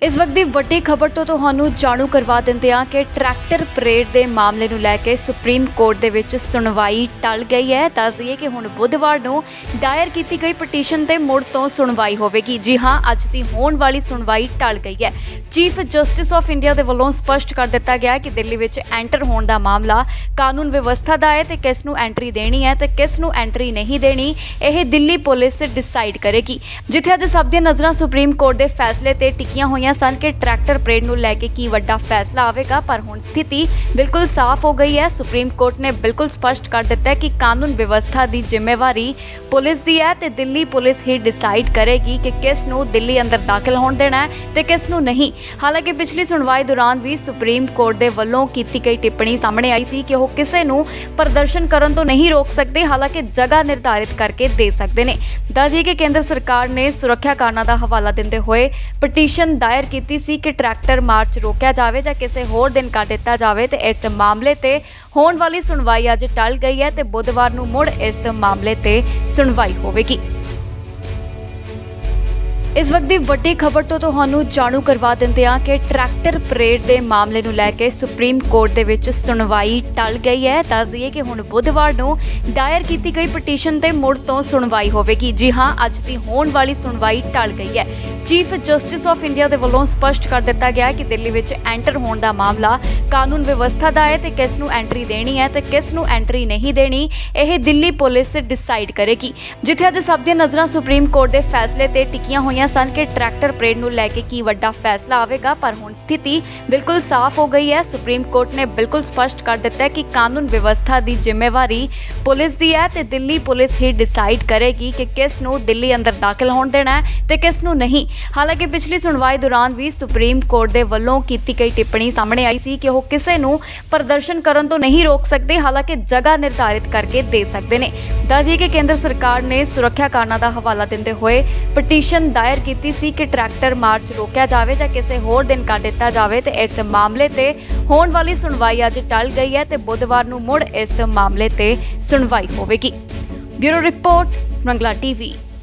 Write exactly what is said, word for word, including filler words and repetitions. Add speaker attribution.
Speaker 1: इस वक्त की वड्डी खबर तो तुहानू जाणू करवा देंदे हां कि ट्रैक्टर परेड के मामले नूं लैके सुप्रीम कोर्ट दे विच सुनवाई टल गई है। दस दईए कि हुण बुधवार नूं दायर की गई पटीशन ते मुड़ तो सुनवाई होवेगी। जी हां, अज दी होण वाली सुनवाई टल गई है। चीफ जस्टिस ऑफ इंडिया दे वल्लों स्पष्ट कर दिता गया कि दिल्ली विच एंटर होण दा मामला कानून व्यवस्था दा है ते किस नूं एंट्री देनी है ते किस नूं एंट्री नहीं देनी, यह दिल्ली पुलिस डिसाइड करेगी। जिथे अज सब दी नज़रां सुप्रीम कोर्ट के फैसले ते टिकियां होईयां सन कि ट्रैक्टर परेड नूं लैके की वड्डा फैसला आवेगा, पर हुण स्थिति बिल्कुल साफ हो गई है। सुप्रीम कोर्ट ने बिल्कुल स्पष्ट कर दिता है कि कानून व्यवस्था की जिम्मेवारी पुलिस की है ते दिल्ली पुलिस ही डिसाइड करेगी कि किस नूं दिल्ली अंदर दाखिल होण देना है ते किस नूं नहीं। हालांकि पिछली सुनवाई दौरान भी सुप्रीम कोर्ट के वल्लों की गई टिप्पणी सामने आई सी कि वह किसी नूं प्रदर्शन करन तो नहीं रोक सकते, हालांकि जगह निर्धारित करके दे सकते हैं। दस दिए कि केंद्र सरकार ने सुरक्षा कारणों का हवाला देते हुए पटीशन दायर की सी कि ट्रैक्टर मार्च रोकया जाए या किसी होर दिन कर दिता जाए। तो इस मामले ते होने वाली सुनवाई अज टल गई है तो बुधवार नूं मुड़ इस मामले ते सुनवाई होवेगी। इस वक्त की वड्डी खबर तो तुहानू जाणू करवा देंदे हां कि ट्रैक्टर परेड के मामले नूं लैके सुप्रीम कोर्ट दे विच सुनवाई टल गई है। दस दईए कि हुण बुधवार नूं दायर की गई पटीशन ते मुड़ तो सुनवाई होवेगी। जी हां, अज दी होण वाली सुनवाई टल गई है। चीफ जस्टिस ऑफ इंडिया के वल्लों स्पष्ट कर दिता गया कि दिल्ली विच एंटर होण दा मामला कानून व्यवस्था दा है ते किस नूं एंट्री देनी है ते किस नूं एंट्री नहीं देनी, यह दिल्ली पुलिस डिसाइड करेगी। जिथे अज सब दी नज़रां सुप्रीम कोर्ट के फैसले ते टिकियां होईयां सन कि ट्रैक्टर परेड नूं लैके की वड्डा फैसला आवेगा, पर हुण स्थिति बिल्कुल साफ हो गई है। सुप्रीम कोर्ट ने बिल्कुल स्पष्ट कर दिता है कि कानून व्यवस्था की जिम्मेवारी पुलिस की है ते दिल्ली पुलिस ही डिसाइड करेगी कि किस नूं दिल्ली अंदर दाखिल होण देना है ते किस नूं नहीं। हालांकि पिछली सुनवाई दौरान भी सुप्रीम कोर्ट के वल्लों की गई टिप्पणी सामने आई सी कि वह किसी नूं प्रदर्शन करन तो नहीं रोक सकते, हालांकि जगह निर्धारित करके दे सकते हैं। दस दिए कि केंद्र सरकार ने सुरक्षा कारणों का हवाला देते हुए पटीशन दायर की सी कि ट्रैक्टर मार्च रोकया जाए या किसी होर दिन कर दिता जाए। तो इस मामले ते होने वाली सुनवाई अज टल गई है तो बुधवार नूं मुड़ इस मामले ते सुनवाई होवेगी। Bureau report Rangla TV.